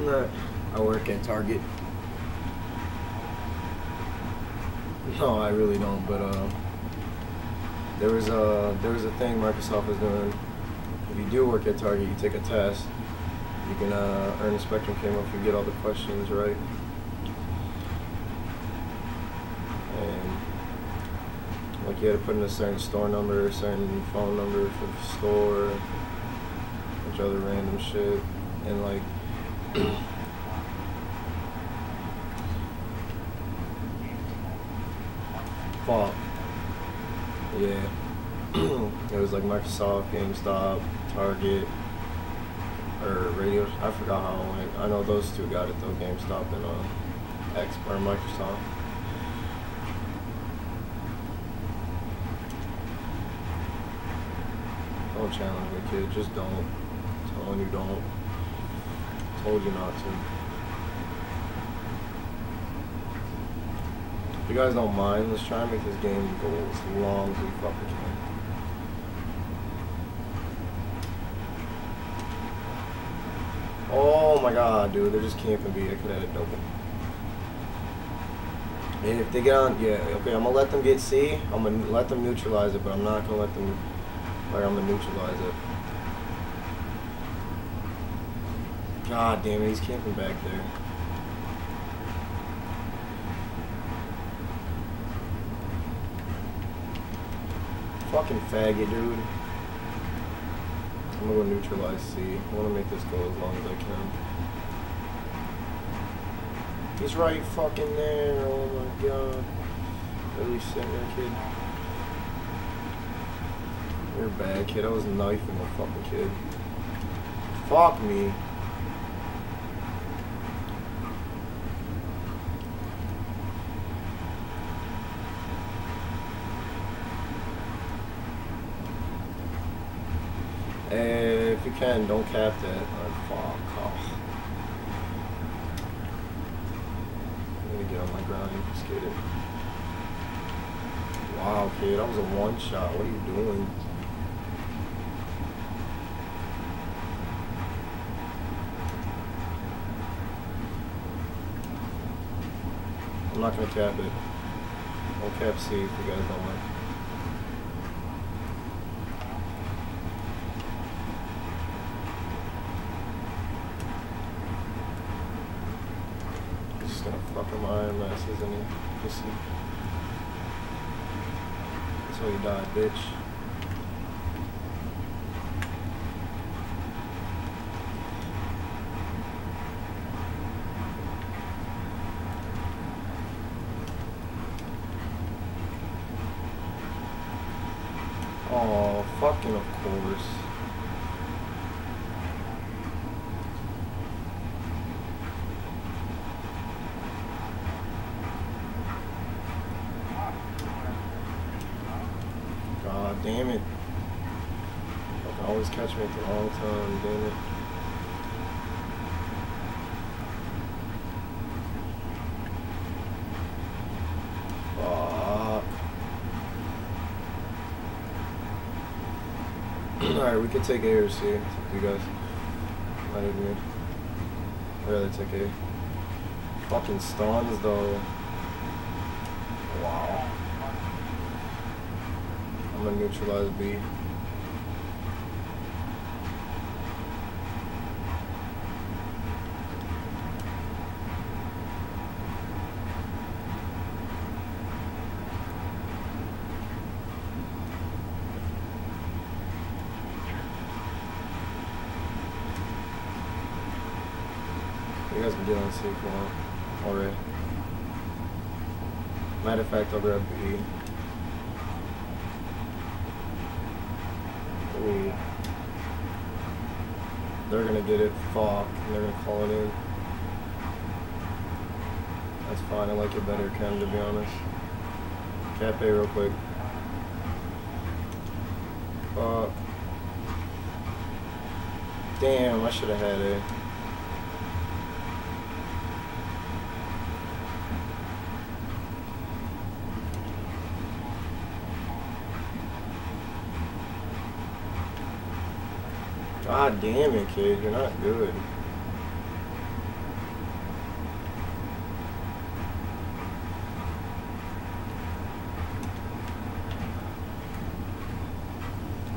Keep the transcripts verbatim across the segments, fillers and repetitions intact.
I work at Target. No, I really don't. But uh, there was a there was a thing Microsoft was doing. If you do work at Target, you take a test. You can uh, earn a Spectrum camo if you get all the questions right. And like you had to put in a certain store number, a certain phone number for the store, a bunch of other random shit, and like. Fuck. Yeah. It was like Microsoft, GameStop, Target, or Radio. I forgot how it went. I know those two got it though, GameStop and uh, X or Microsoft. Don't challenge me, kid. Just don't. I'm telling you, don't. Told you not to. If you guys don't mind, let's try and make this game go as long as we fucking can. Oh my god, dude, they're just camping B. I could have had it open. And if they get on, yeah, okay, I'm gonna let them get C. I'm gonna let them neutralize it, but I'm not gonna let them, like, I'm gonna neutralize it. God damn it, he's camping back there. Fucking faggot, dude. I'm gonna go neutralize C. I wanna make this go as long as I can. He's right fucking there. Oh my god. Really sitting there, kid. You're a bad kid. I was knifing a fucking kid. Fuck me. Hey, if you can, don't cap that. Oh, fuck. Oh. I'm gonna get on my ground and just get it. Wow, kid, that was a one shot. What are you doing? I'm not gonna cap it. Don't cap C if you guys don't like. Gonna fuck him iron ass, isn't he? Pussy. That's why you died, bitch. Oh, fucking of course. God damn it. Fucking always catch me at the wrong time, damn it. Fuck. Alright, we could take A or C. It's up to you guys. I didn't I'd rather take A. Fucking stuns though. Wow. I'm gonna neutralize B. You guys can get on C if you want. Alright. Matter of fact, I'll grab B. Ooh. They're gonna get it. Fuck. And they're gonna call it in. That's fine. I like it better, Ken, to be honest. Cap A real quick. Fuck. Damn, I should have had A. God damn it, kid. You're not good.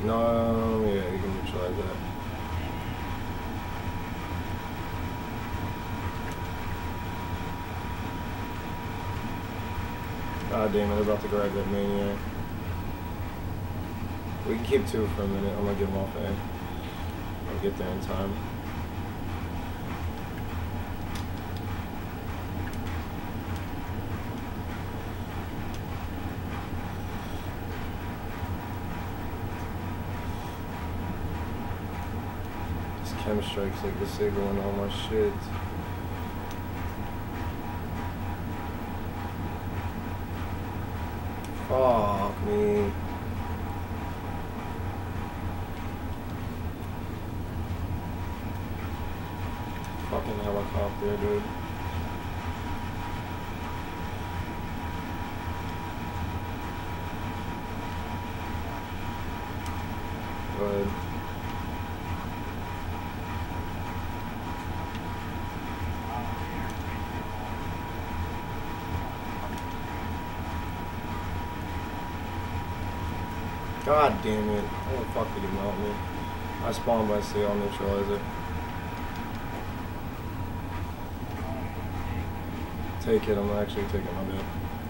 No, yeah, you can neutralize that. God damn it, they're about to grab that maniac. We can keep two for a minute. I'm gonna get him off A. I'll get there in time. This chem strike's like disabling all my shit. Fuck me. Fucking helicopter, dude. Go ahead. God damn it. How the fuck did he melt me? I spawned by C, I'll neutralize it. Take it, I'm actually taking my bit.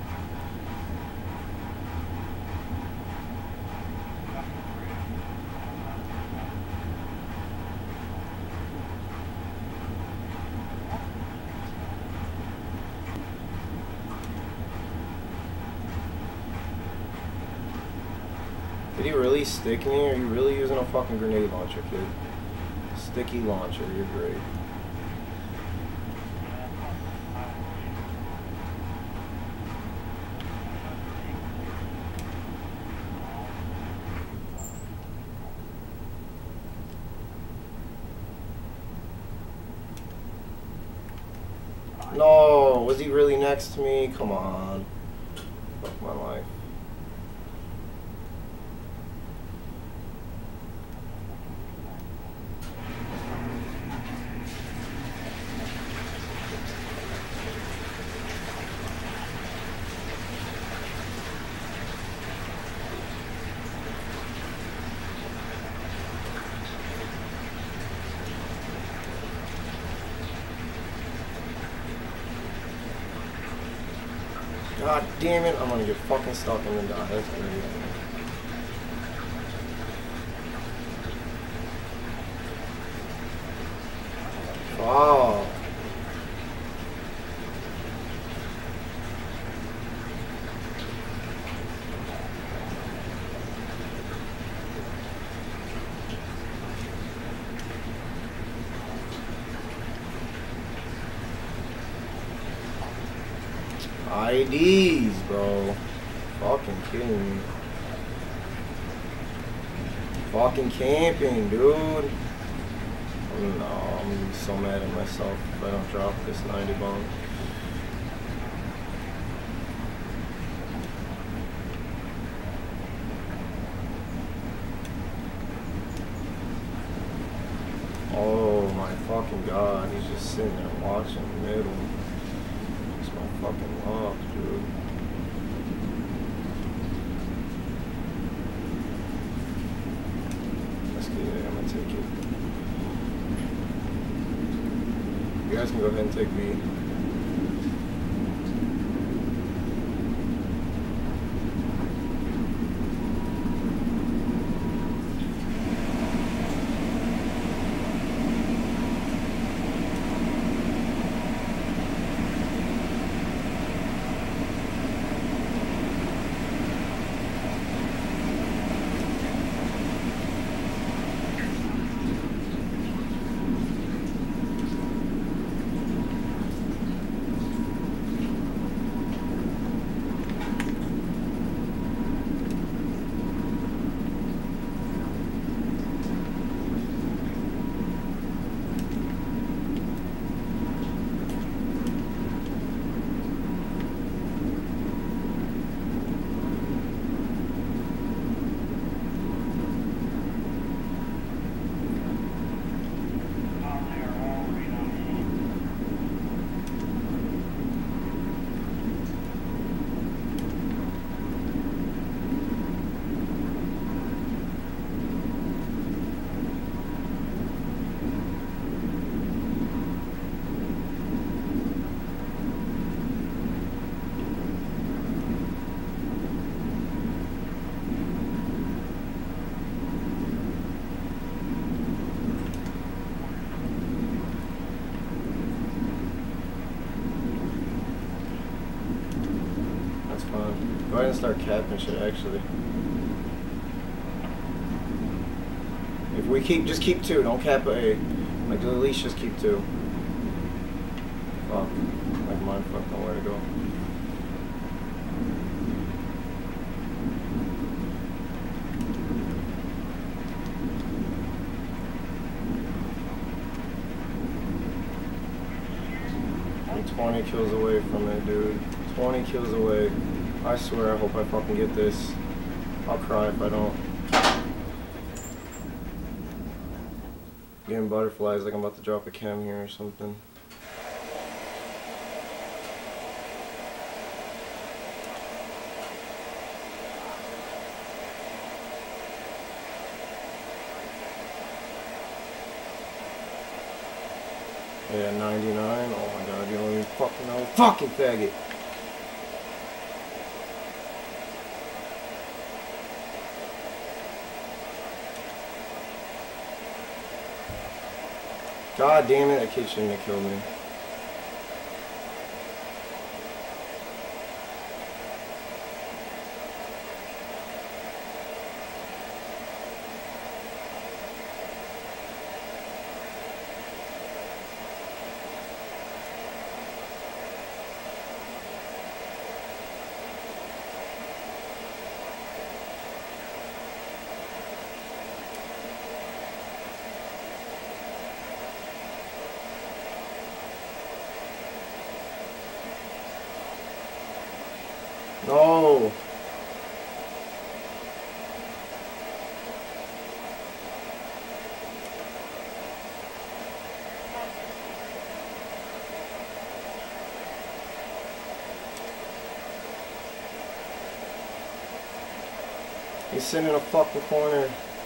Did he really stick me? Are you really using a fucking grenade launcher, kid? Sticky launcher, you're great. No, was he really next to me? Come on. Fuck my life. God damn it, I'm gonna get fucking stuck and then die. That's great. Wow. I Ds, bro. Fucking kidding me. Fucking camping, dude. Oh, no, I'm gonna be so mad at myself if I don't drop this ninety bomb. Oh my fucking god, he's just sitting there watching the middle. Fucking off, dude. Let's get it. I'm gonna take it. You guys can go ahead and take B. gonna start capping shit actually. If we keep, just keep two. Don't cap a. Like at least just keep two. Fuck. Like mine fuck nowhere to go. I'm twenty kills away from it, dude. twenty kills away. I swear, I hope I fucking get this. I'll cry if I don't. Getting butterflies like I'm about to drop a chem here or something. Yeah, ninety-nine. Oh my god, you don't even fucking know. Fucking faggot. God damn it, that kid shouldn't have killed me. No. He's sitting in a fucking corner.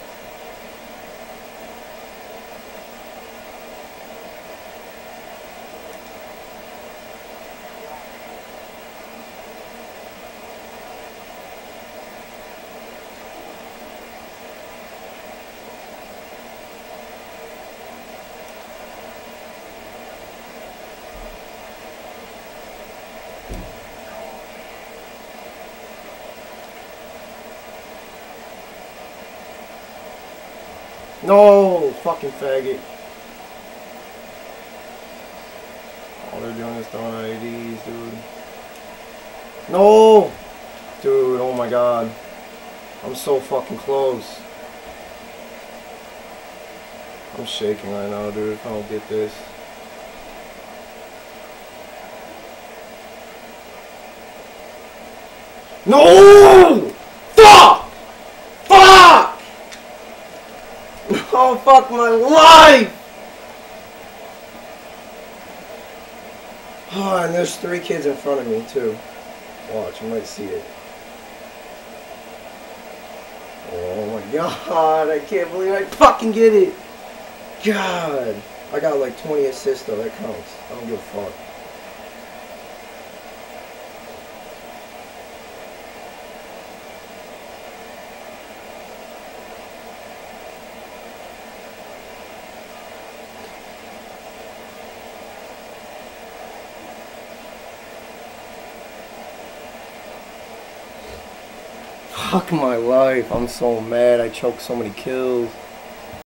No, fucking faggot. All they're doing is throwing I Ds, dude. No! Dude, oh my god. I'm so fucking close. I'm shaking right now, dude, if I don't get this. No! Fuck! Fuck! Oh, fuck my life! Oh, and there's three kids in front of me, too. Watch, you might see it. Oh my god, I can't believe I fucking get it! God! I got like twenty assists though, that counts. I don't give a fuck. Fuck my life, I'm so mad, I choked so many kills.